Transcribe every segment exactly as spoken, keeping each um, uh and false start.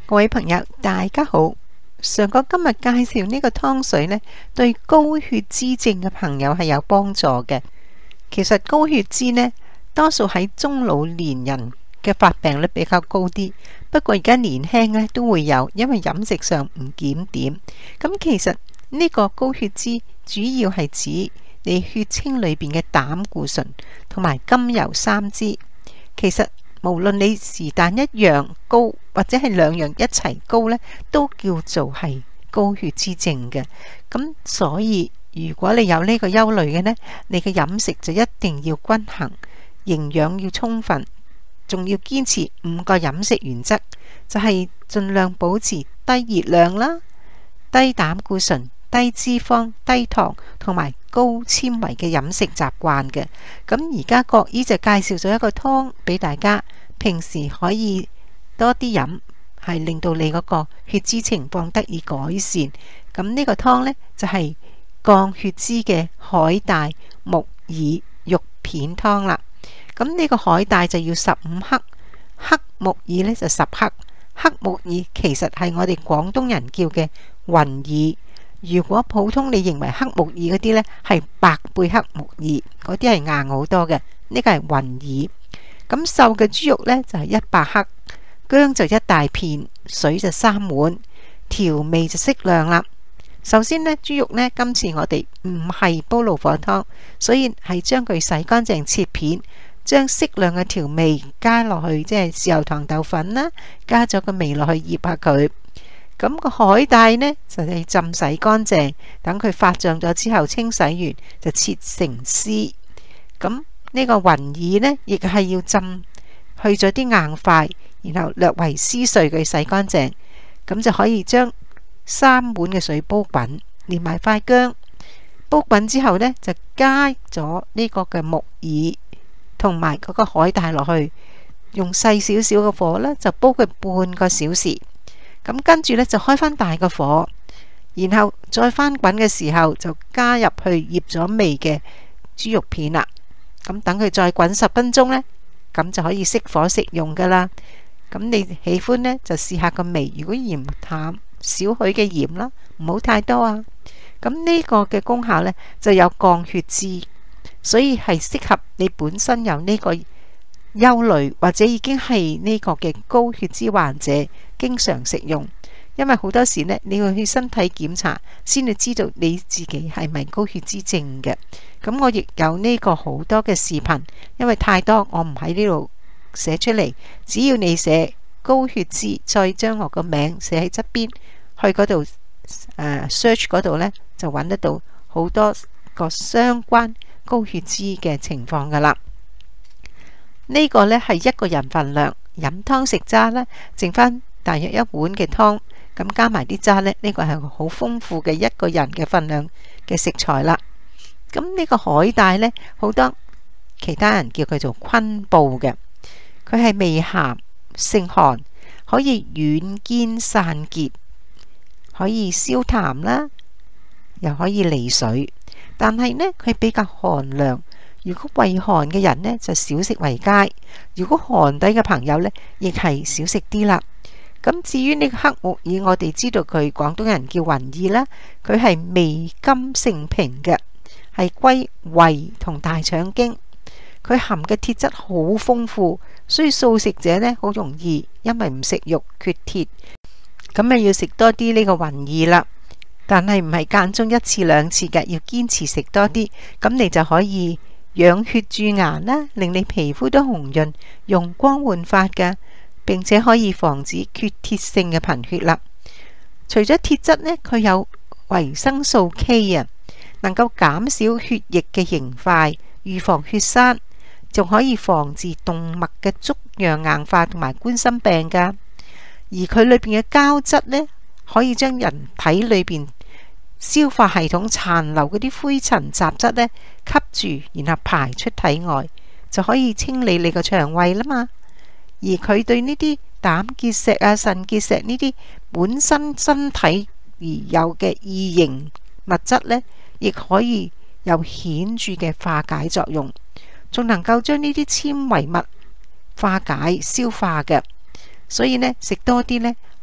各位朋友，大家好。上個今日介紹呢個湯水呢，對高血脂症嘅朋友係有幫助嘅。其實高血脂呢，多數喺中老年人嘅發病率比較高啲，不過而家年輕呢都會有，因為飲食上唔檢點。咁其實呢個高血脂主要係指你血清裏邊嘅膽固醇同埋甘油三酯。其實無論你是但一樣高，或者係兩樣一齊高呢，都叫做係高血脂症嘅。咁所以如果你有呢個憂慮嘅呢，你嘅飲食就一定要均衡，營養要充分，仲要堅持五個飲食原則，就係盡量保持低熱量啦、低膽固醇、低脂肪、低糖同埋高纖維嘅飲食習慣嘅。咁而家國醫就介紹咗一個湯俾大家，平時可以多啲飲，係令到你嗰個血脂情況得以改善。咁呢個湯呢，就係降血脂嘅海帶木耳肉片湯啦。咁呢個海帶就要十五克，黑木耳呢就十克。黑木耳其實係我哋廣東人叫嘅雲耳。如果普通你認為黑木耳嗰啲呢係白貝黑木耳，嗰啲係硬好多嘅，呢個係雲耳。咁瘦嘅豬肉呢就係一百克，薑就一大片，水就三碗，調味就適量啦。首先呢，豬肉呢今次我哋唔係煲爐火湯，所以係將佢洗乾淨切片，將適量嘅調味加落去，即係豉油糖豆粉啦，加咗個味落去醃下佢。咁個海帶呢，就係浸洗乾淨，等佢發脹咗之後清洗完就切成絲。咁呢個雲耳呢，亦係要浸去咗啲硬塊，然後略為撕碎佢洗乾淨，咁就可以將三碗嘅水煲滾，連埋塊薑煲滾之後呢，就加咗呢個嘅木耳同埋嗰個海帶落去，用細少少嘅火呢，就煲佢半個小時。咁跟住呢，就開翻大個火，然後再翻滾嘅時候就加入去醃咗味嘅豬肉片啦。咁等佢再滾十分鐘呢，咁就可以熄火食用噶啦。咁你喜歡呢，就試下個味，如果嫌淡，少許嘅鹽啦，唔好太多啊。咁呢個嘅功效呢，就有降血脂，所以係適合你本身有呢個憂慮或者已經係呢個嘅高血脂患者經常食用。因為好多時呢，你要去身體檢查先至知道你自己係咪高血脂症嘅。咁我亦有呢個好多嘅視頻，因為太多我唔喺呢度寫出嚟。只要你寫高血脂，再將我個名寫喺側邊，去嗰度誒 search 嗰度呢，就揾得到好多個相關高血脂嘅情況噶啦。呢個呢係一個人份量，飲湯食渣呢，剩翻大約一碗嘅湯，咁加埋啲渣呢，呢個係好豐富嘅一個人嘅份量嘅食材啦。咁呢個海帶呢，好多其他人叫佢做昆布嘅，佢係味鹹性寒，可以軟堅散結，可以消痰啦，又可以利水。但係呢，佢比較寒涼，如果胃寒嘅人呢，就少食為佳。如果寒底嘅朋友呢，亦係少食啲啦。咁至於呢個黑木耳，我哋知道佢廣東人叫雲耳啦，佢係味甘性平嘅，係歸胃同大腸經。佢含嘅鐵質好豐富，所以素食者呢，好容易因為唔食肉缺鐵，咁咪要食多啲呢個雲耳啦。但係唔係間中一次兩次嘅，要堅持食多啲，咁你就可以養血駐顏啦，令你皮膚都紅潤、容光煥發嘅，並且可以防止缺鐵性嘅貧血啦。除咗鐵質呢，佢有維生素 K 啊，能夠減少血液嘅凝塊，預防血栓，仲可以防治動脈嘅粥樣硬化同埋冠心病噶。而佢裏邊嘅膠質呢，可以將人體裏邊消化系統殘留嗰啲灰塵雜質呢吸住，然後排出體外，就可以清理你個腸胃啦嘛。而佢對呢啲膽結石啊、腎結石呢啲本身身體而有嘅異形物質呢，亦可以有顯著嘅化解作用，仲能夠將呢啲纖維物化解消化嘅。所以呢，食多啲呢，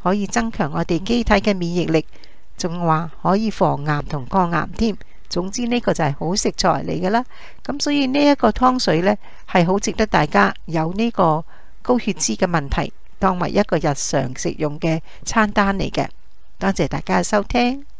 可以增強我哋機體嘅免疫力，仲話可以防癌同抗癌添。總之呢個就係好食材嚟噶啦。咁所以呢一個湯水呢，係好值得大家有呢個高血脂嘅問題當為一個日常食用嘅餐單嚟嘅。多謝大家嘅收聽。